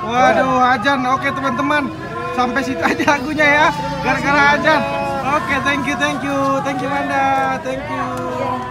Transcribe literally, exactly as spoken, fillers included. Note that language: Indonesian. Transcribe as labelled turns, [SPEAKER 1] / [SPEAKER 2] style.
[SPEAKER 1] Waduh, ajan. Oke teman-teman, sampai situ aja lagunya ya, gara-gara ajan. Oke, thank you, thank you, thank you Wanda, thank you.